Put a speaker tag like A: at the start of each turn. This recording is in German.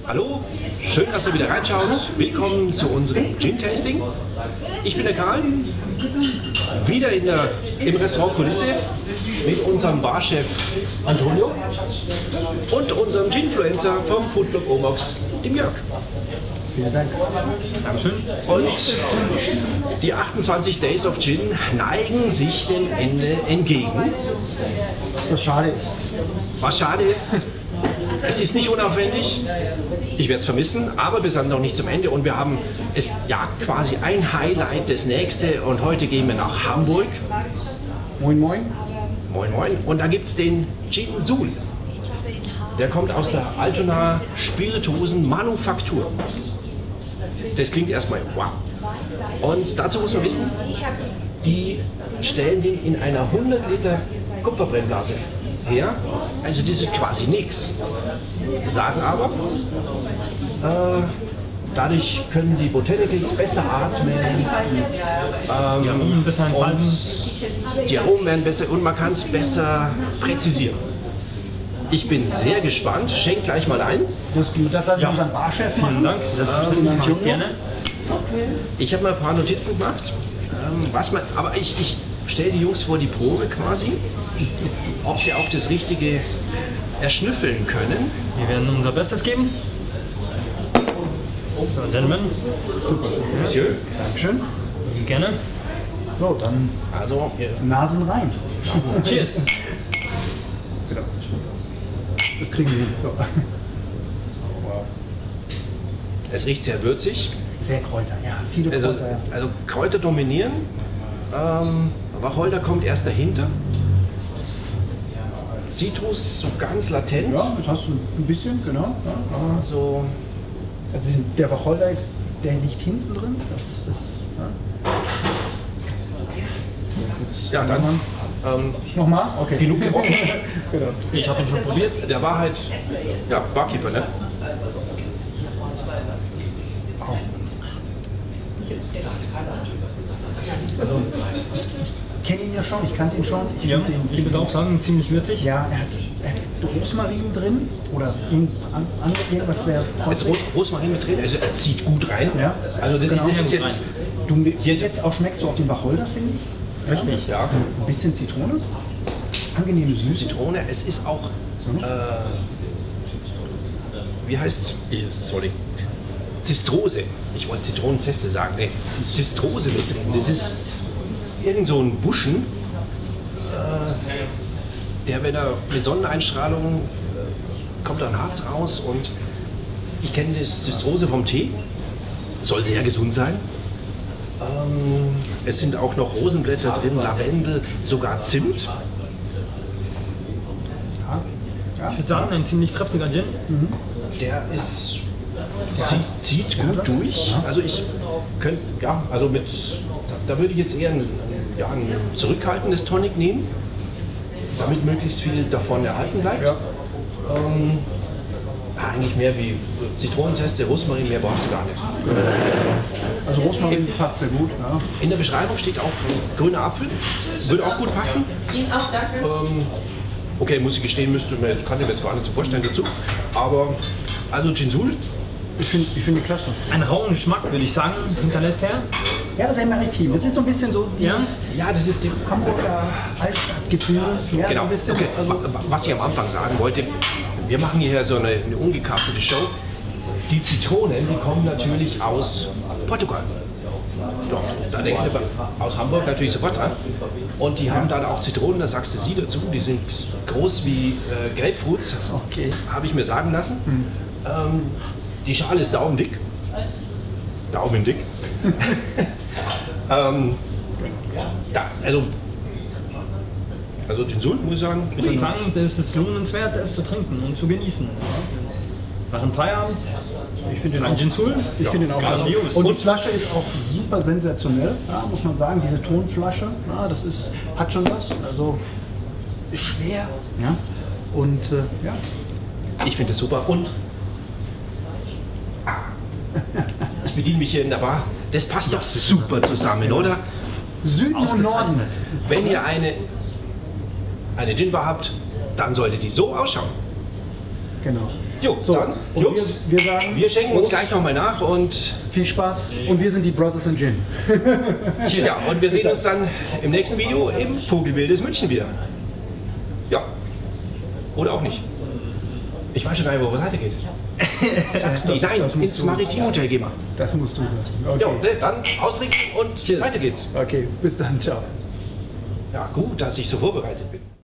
A: Hallo, schön, dass ihr wieder reinschaut. Willkommen zu unserem Gin-Tasting. Ich bin der Karl, wieder im Restaurant Kulisse mit unserem Barchef Antonio und unserem Ginfluencer vom Foodblog Omox, dem Jörg.
B: Vielen Dank.
A: Dankeschön. Und die 28 Days of Gin neigen sich dem Ende entgegen.
B: Was schade ist.
A: Was schade ist, es ist nicht unaufwendig. Ich werde es vermissen, aber wir sind noch nicht zum Ende und wir haben, es jagt quasi ein Highlight das nächste und heute gehen wir nach Hamburg.
B: Moin Moin.
A: Moin Moin. Und da gibt es den Gin Sul. Der kommt aus der Altona Spirituosen Manufaktur. Das klingt erstmal wow. Und dazu muss man wissen, die stellen den in einer 100 Liter Kupferbrennblase her. Also das ist quasi nichts. Sagen aber, dadurch können die Botanicals besser atmen.
C: Die Aromen besser entfalten.
A: Die Aromen werden besser und man kann es besser präzisieren. Ich bin sehr gespannt. Schenk gleich mal ein.
B: Das heißt unseren Barchef.
C: Vielen Dank, selbstverständlich mache ich gerne.
A: Ich habe mal ein paar Notizen gemacht. Aber ich stelle die Jungs vor die Probe quasi, ob sie auch das Richtige erschnüffeln können.
C: Wir werden unser Bestes geben. So, Gentlemen.
B: Super.
A: Monsieur.
B: Dankeschön.
C: Gerne.
B: So, dann
A: Also,
B: Nasen rein.
C: Cheers.
B: Genau. Das kriegen wir hin. So.
A: es riecht sehr würzig.
B: Sehr Kräuter, ja. Viele
A: Also,
B: Kräuter. Ja.
A: also Kräuter dominieren. Wacholder kommt erst dahinter. Zitrus so ganz latent.
B: Ja, das hast du ein bisschen, genau. Ja, aber
A: So,
B: also der Wacholder ist, der liegt hinten drin. Jetzt
A: ja, dann
B: nochmal? Okay.
A: genug gerochen.
B: Genau.
C: Ich habe ihn schon probiert.
A: Der war halt, ja, Barkeeper, ne?
B: Also ich kenne ihn ja schon, ich kannte ihn schon.
C: Ja,
B: find den-
C: ich würde auch sagen, ziemlich würzig.
B: Ja, er hat Rosmarin drin oder irgendwas sehr
A: Es ist Rosmarin mit drin, also er zieht gut rein.
B: Ja,
A: Also das,
B: genau.
A: das ist jetzt,
B: Du, jetzt auch schmeckst du auch den Wacholder, finde ich.
C: Richtig.
A: ja,
B: Ein bisschen Zitrone. Angenehme Süße.
A: Zitrone. Es ist auch, wie heißt es? Sorry. Zistrose. Ich wollte Zitronenzeste sagen. Nee, Zistrose mit drin. Das ist irgend so ein Buschen, der, wenn er mit Sonneneinstrahlung kommt ein Harz raus und ich kenne das Zistrose vom Tee. Soll sehr gesund sein. Es sind auch noch Rosenblätter drin, Lavendel, sogar Zimt.
C: Ich würde sagen, ein ziemlich kräftiger Gin.
A: Der ist, zieht gut durch. Also ich könnte, ja, also mit, da würde ich jetzt eher ein zurückhaltendes Tonic nehmen, damit möglichst viel davon erhalten bleibt. Eigentlich mehr wie Zitronenzeste, Rosmarin, mehr brauchst du gar nicht.
B: Also Rosmarin passt sehr gut. Ja.
A: In der Beschreibung steht auch grüner Apfel, würde auch gut passen.
D: Ihnen auch, danke.
A: Okay, muss ich gestehen, kann ich mir jetzt gar nicht so vorstellen dazu. Aber, also Gin Sul,
B: Ich finde die klasse.
C: Einen rauen Geschmack, würde ich sagen, hinterlässt er.
B: Ja, sehr maritim. Das ist so ein bisschen so dieses
A: ja, das ist die.
B: Hamburger Altstadtgefühl. Ja, so
A: Genau,
B: ein bisschen.
A: okay.
B: Also,
A: Was ich am Anfang sagen wollte, wir machen hier so eine ungecastete Show. Die Zitronen, die kommen natürlich aus Portugal. Dort. Da denkst du aus Hamburg natürlich sofort dran. Und die haben dann auch Zitronen, da sagst du sie dazu, die sind groß wie Grapefruits,
B: okay.
A: habe ich mir sagen lassen. Die Schale ist daumendick. Daumendick. Also Gin Sul, muss ich sagen.
C: Ich würde sagen, das ist lohnenswert, es zu trinken und zu genießen. Nach dem Feierabend,
B: Ich finde den
C: ein
B: auch.
C: Gin Sul.
B: Ich finde den auch.
C: grandios.
B: Und die Flasche ist auch super sensationell, ja, muss man sagen. Diese Tonflasche, ja, das ist, hat schon was. Also ist schwer. Ja. Und ja.
A: Ich finde das super. Und ich bediene mich hier in der Bar. Das passt doch super zusammen, oder?
B: Süden und Norden.
C: Ausgezeichnet.
A: Wenn ihr eine Gin Bar habt, dann sollte die so ausschauen.
B: Genau.
A: Jo,
B: So,
A: dann,
B: und
A: Jungs,
B: wir sagen,
A: wir schenken uns
B: Prost,
A: gleich nochmal nach und,
B: viel Spaß und wir sind die Brothers in Gin.
C: Cheers.
A: ja, und wir sehen uns dann im nächsten Video im Vogelwildes München wieder. Ja. Oder auch nicht. Ich weiß schon gar nicht, wo es weitergeht. Sag's nicht. Nein,
B: das musst
A: ins
B: du-
A: Maritimhotel gehen wir.
B: Das musst du sagen.
A: Ja,
B: Okay.
A: ne, dann austrinken und
C: Cheers.
A: weiter geht's.
B: Okay, bis dann, ciao.
A: Ja, gut, dass ich so vorbereitet bin.